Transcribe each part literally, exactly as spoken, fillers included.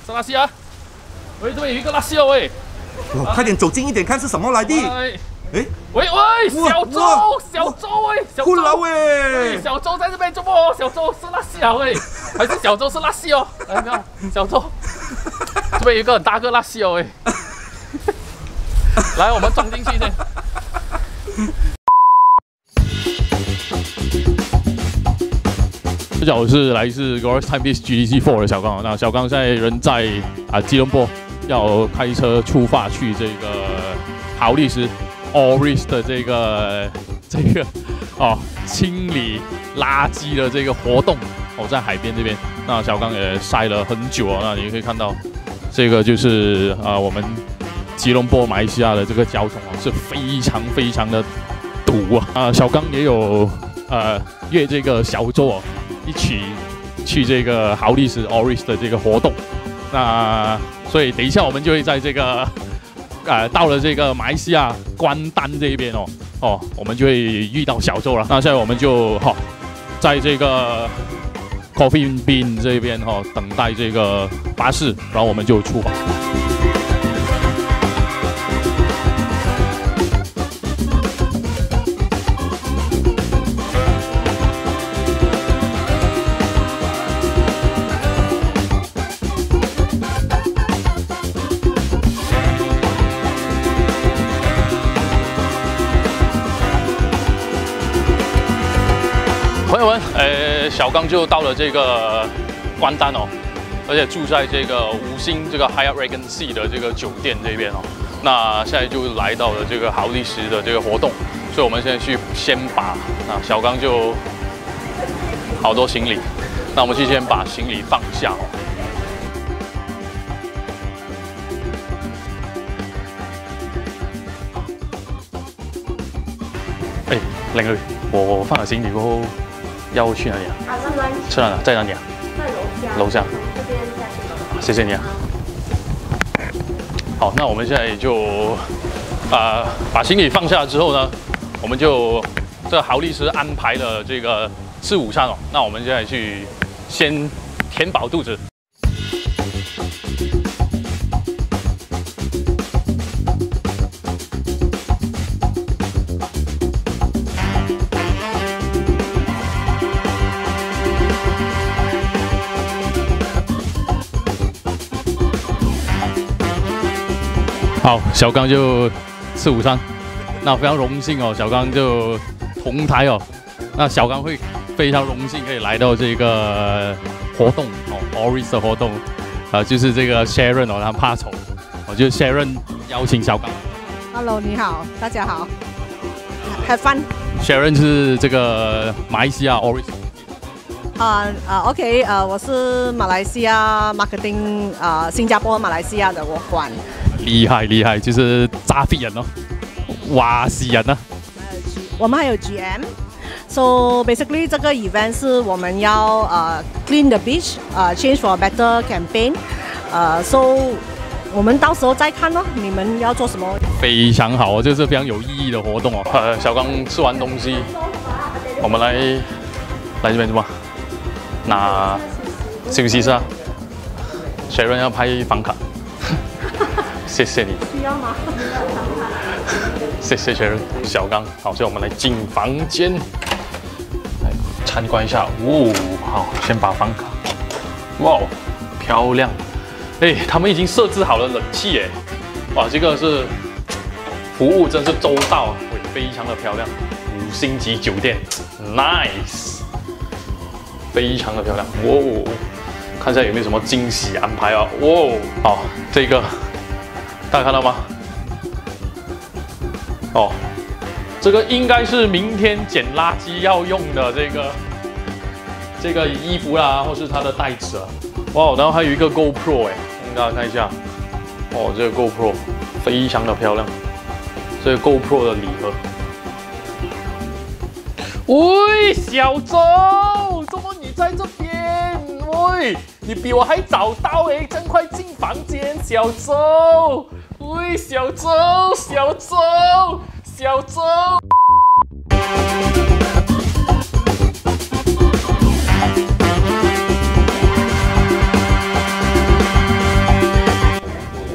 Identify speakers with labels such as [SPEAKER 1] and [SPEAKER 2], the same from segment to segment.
[SPEAKER 1] 是拉西啊！喂，这边有一个拉西哦，喂！
[SPEAKER 2] 哇，快点走近一点，看是什么来的。
[SPEAKER 1] 哎，
[SPEAKER 2] 哎，
[SPEAKER 1] 喂喂，小周，小周喂，小周，
[SPEAKER 2] 了喂，
[SPEAKER 1] 小周在这边做么？小周是拉西啊喂，还是小周是拉西哦？来，看小周，这边有一个很大个拉西哦喂。来，我们装进去先。大家好，我是来自 Glorious Timepiece G D C 四的小刚。那小刚现在人在啊吉隆坡，要开车出发去这个好利时 Oris 的这个这个哦清理垃圾的这个活动哦，在海边这边。那小刚也晒了很久啊。那你可以看到，这个就是啊我们吉隆坡马来西亚的这个交通啊是非常非常的堵啊。啊，小刚也有呃约这个小周哦。一起去这个好利时 Oris 的这个活动，那所以等一下我们就会在这个呃到了这个马来西亚关丹这一边哦哦，我们就会遇到小周了。那现在我们就哈、哦、在这个 Coffee Bean 这边哈、哦、等待这个巴士，然后我们就出发。朋友们，呃，小刚就到了这个关丹哦，而且住在这个五星这个 Hyatt Regency 的这个酒店这边哦。那现在就来到了这个好利时的这个活动，所以我们现在去先把啊小刚就好多行李，那我们去先把行李放下哦。哎，靓女，我放了行李过后。要去哪里啊？啊，去哪里？在哪里啊？
[SPEAKER 3] 在楼下。
[SPEAKER 1] 楼下。
[SPEAKER 3] 这边下去。
[SPEAKER 1] 谢谢你啊。好，那我们现在就啊、呃、把行李放下之后呢，我们就这好利时安排了这个吃午餐哦。那我们现在去先填饱肚子。好，小刚就吃午餐，那非常荣幸哦，小刚就同台哦，那小刚会非常荣幸可以来到这个活动哦 ，Oris 的活动，呃，就是这个 Sharon 哦，他怕丑，我就 Sharon 邀请小刚。
[SPEAKER 3] Hello， 你好，大家好 ，Have fun。Sharon
[SPEAKER 1] 是这个马来西亚 Oris。
[SPEAKER 3] 啊啊 ，OK， 呃，我是马来西亚 marketing， 呃，新加坡马来西亚的我管。
[SPEAKER 1] 厉害厉害，就是扎菲人哦，瓦西人啊。
[SPEAKER 3] 我们还有 G M。So basically 这个 event 是我们要呃 clean the beach， 呃 change for a better campaign， 呃 so 我们到时候再看咯，你们要做什么？
[SPEAKER 1] 非常好哦，这是非常有意义的活动哦。呃，小刚吃完东西，我们来来这边什么？拿休息一下。Sharon 要拍房卡。谢谢你。
[SPEAKER 3] 需要吗？
[SPEAKER 1] 谢谢 Sharon， 小刚。好，所以我们来进房间，来参观一下。哦，好，先把房卡。哇，漂亮！哎，他们已经设置好了冷气哎。哇，这个是服务真是周到，非常的漂亮。五星级酒店 ，nice， 非常的漂亮。哇、哦，看一下有没有什么惊喜安排啊？哇、哦，好，这个。大家看到吗？哦，这个应该是明天捡垃圾要用的这个这个衣服啦，或是它的袋子啊。哇，然后还有一个 GoPro 哎，让大家看一下。哦，这个 GoPro 非常的漂亮，这个 GoPro 的礼盒。喂，小周，怎么你在这边？喂，你比我还早到哎，真快进房间，小周。喂，小周，小周，小周。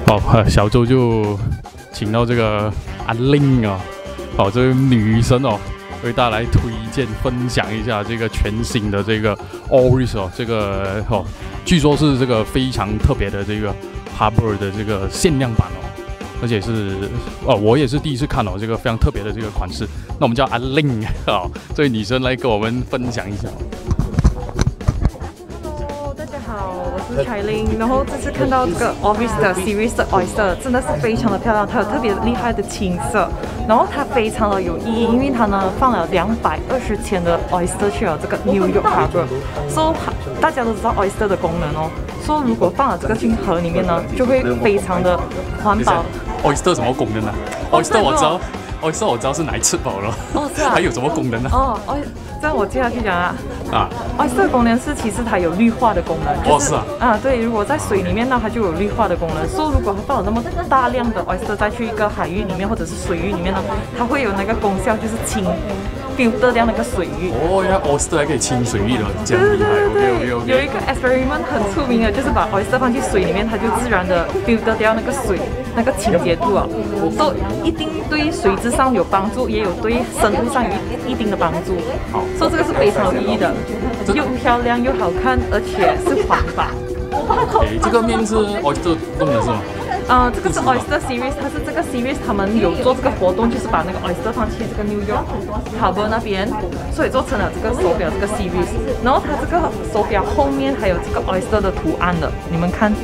[SPEAKER 1] 好，小周就请到这个阿令啊，好，这位女生哦，为大家来推荐分享一下这个全新的这个 Oris 哦，这个哦，据说是这个非常特别的这个 Harbor 的这个限量版哦，而且是哦，我也是第一次看哦，这个非常特别的这个款式。那我们叫阿令啊，这位女生来跟我们分享一下。
[SPEAKER 4] 好，我是彩玲。然后这次看到这个 Oris 的 Series 的 Oyster 真的是非常的漂亮，它有特别厉害的青色，然后它非常的有意义，因为它呢放了两百二十千的 Oyster 去了这个 New York Harbor， 所以大家都知道 Oyster 的功能哦，说如果放了这个进河里面呢，就会非常的环保。
[SPEAKER 1] Oyster 什么功能呢 ？Oyster 我知道。Oyster 我知道是奶吃饱了，
[SPEAKER 4] 哦是啊，
[SPEAKER 1] 还有什么功能呢？
[SPEAKER 4] 哦哦，这样我接下去讲啊。
[SPEAKER 1] 啊
[SPEAKER 4] ，Oyster 的功能是其实它有绿化的功能，就是、
[SPEAKER 1] 哦是啊，
[SPEAKER 4] 啊对，如果在水里面呢，它就有绿化的功能。所以如果它放了那么大量的 Oyster 再去一个海域里面或者是水域里面呢，它会有那个功效，就是清 filter 掉那个水域。
[SPEAKER 1] 哦，原来 Oyster 还可以清水域的，这样厉害。
[SPEAKER 4] 对对对
[SPEAKER 1] OK OK OK。
[SPEAKER 4] 有一个 experiment 很出名的，就是把 Oyster 放进水里面，它就自然的 filter 掉那个水那个清洁度啊，都一定对水质上有帮助，也有对深度上有一定的帮助。好，所以这个是非常有意义的，又漂亮又好看，而且是环保。
[SPEAKER 1] OK， 这个面是 Oyster 弄的是吗？
[SPEAKER 4] 啊、呃，这个是 Oyster Series， 它是这个 Series 他们有做这个活动，就是把那个 Oyster 放去这个 New York Harbor 那边，所以做成了这个手表这个 Series。然后它这个手表后面还有这个 Oyster 的图案的，你们看。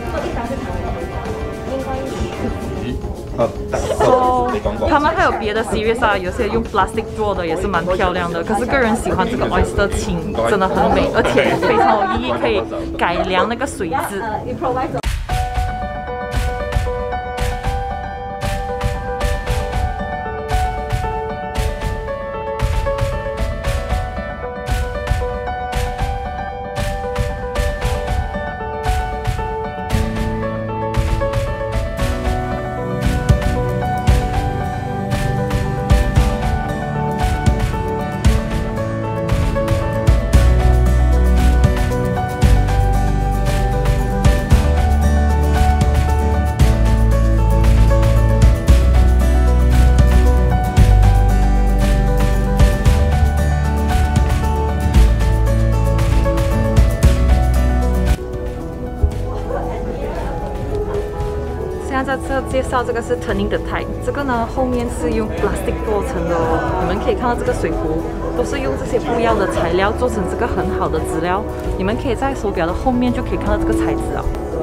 [SPEAKER 4] 哦，他们还有别的 series 啊，有些用 plastic 做的也是蛮漂亮的。可是个人喜欢这个 oyster 青，真的很美，而且非常有意义，可以改良那个水质。现在在这介绍这个是 Turning the Tide， 这个呢后面是用 plastic 做成的哦。你们可以看到这个水壶都是用这些不一样的材料做成这个很好的质料。你们可以在手表的后面就可以看到这个材质啊。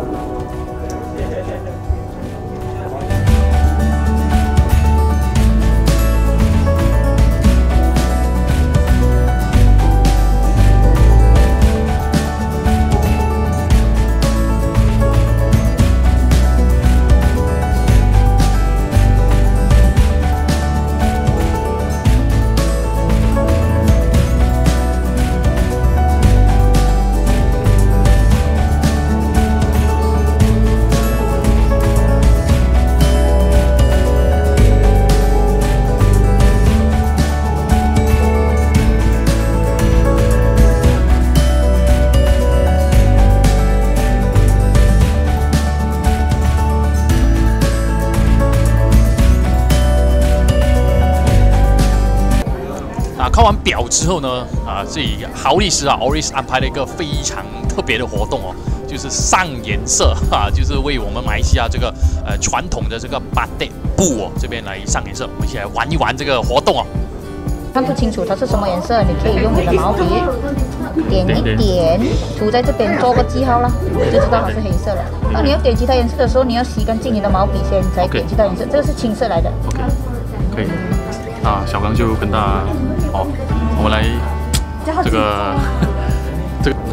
[SPEAKER 1] 看完表之后呢，啊，这里豪利斯啊 ，Oris 安排了一个非常特别的活动哦，就是上颜色哈、啊，就是为我们马来西亚这个呃传统的这个巴蒂布哦这边来上颜色，我们一起来玩一玩这个活动哦。
[SPEAKER 5] 看不清楚它是什么颜色，你可以用你的毛笔点一点，涂在这边做个记号啦，就知道它是黑色了。那你要点其他颜色的时候，你要洗干净你的毛笔先，你才点其他颜色。这个是青色来的。
[SPEAKER 1] OK， 可以。啊，小刚就跟大家，好，我们来这个这个。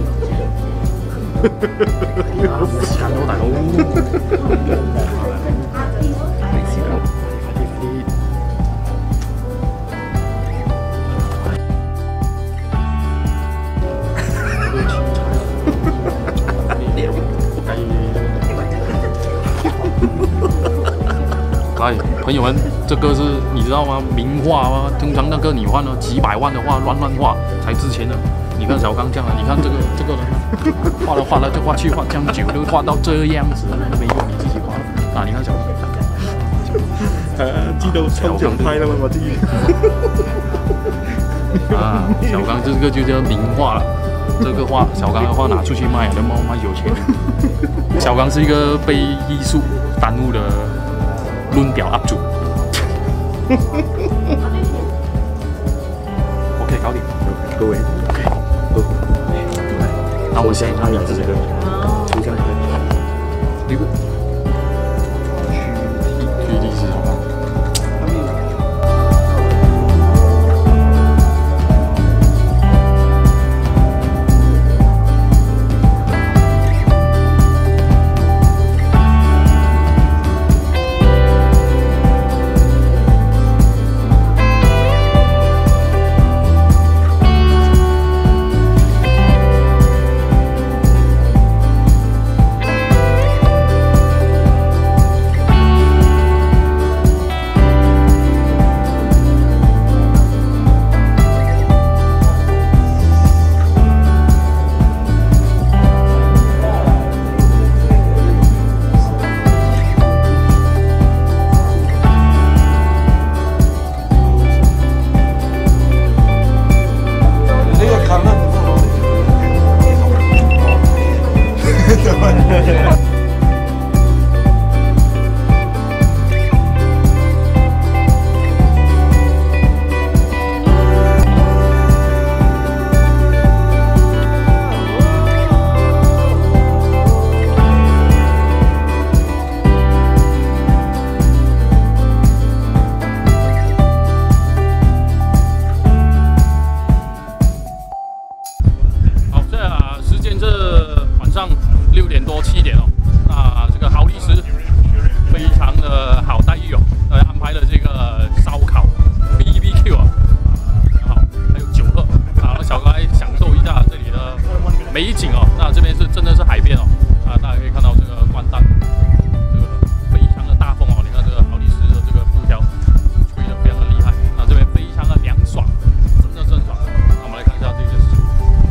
[SPEAKER 1] 想到大佬。来，朋友们，这个是你知道吗？名画吗？通常那个你换了几百万的画，乱乱画才值钱的。你看小刚这样啊，你看这个这个人，画了画了就画去画，这样久就画到这样子，没用你自己画。 啊，你看小刚，
[SPEAKER 2] 呃，知道抽奖拍了吗？我知。
[SPEAKER 1] 啊，小刚这个就叫名画了。这个画，小刚的画拿出去卖，能卖有钱。小刚是一个被艺术耽误的论表 U P 主。OK， 搞定。
[SPEAKER 2] 各位
[SPEAKER 1] ，OK， 那我先按两次这个，抽象一个，这个 G T 是什么？六点多七点哦，那这个豪利斯非常的好待遇哦，呃，安排了这个烧烤 B B Q 啊，好，还有酒喝，啊，让小哥来享受一下这里的美景哦。那这边是真的是海边哦，啊，大家可以看到这个关丹，这个非常的大风哦，你看这个豪利斯的这个布条吹得非常的厉害，那这边非常的凉爽，真的真爽。那我们来看一下这些食物。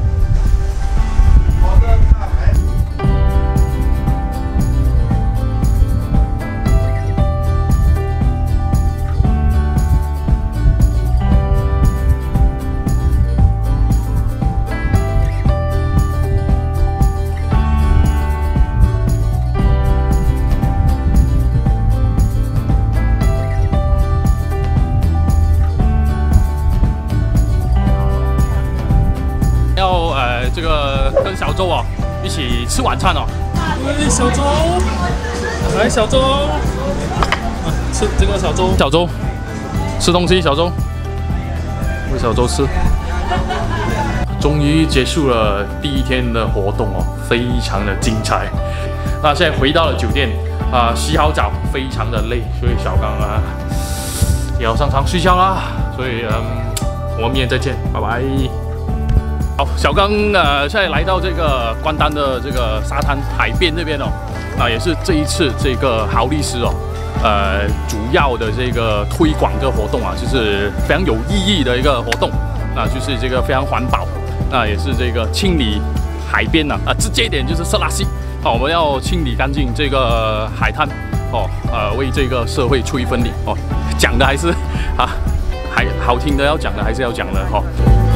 [SPEAKER 1] 这个跟小周哦一起吃晚餐哦。哎，小周，来小周，啊，吃这个小周，小周吃东西，小周喂小周吃。终于结束了第一天的活动哦，非常的精彩。那现在回到了酒店啊、呃，洗好澡，非常的累，所以小刚啊也要上床睡觉啦。所以嗯，我们明天再见，拜拜。好，小刚呃，现在来到这个关丹的这个沙滩海边这边哦，那也是这一次这个豪利斯哦，呃，主要的这个推广这个活动啊，就是非常有意义的一个活动，那就是这个非常环保，那也是这个清理海边呐啊，直接一点就是色拉西，好，我们要清理干净这个海滩哦，呃，为这个社会出一份力哦，讲的还是啊，还好听的要讲的还是要讲的哈。哦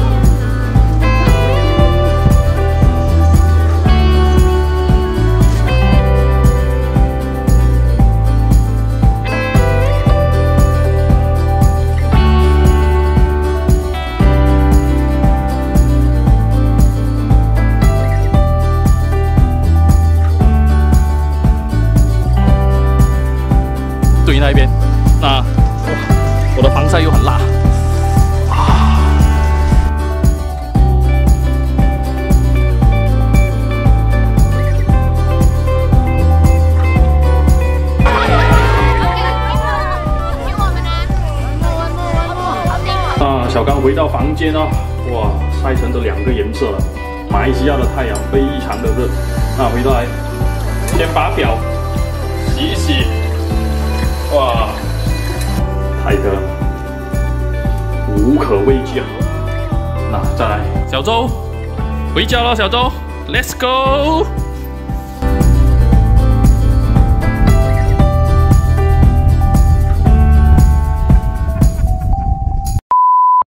[SPEAKER 1] 对那边，那哇，我的防晒又很辣啊！啊，小刚回到房间哦，哇，晒成这两个颜色了。马来西亚的太阳非常的热，那回到来，先把表洗一洗。哇，海的无可畏惧啊！那再来，小周回家了，小周 ，Let's go。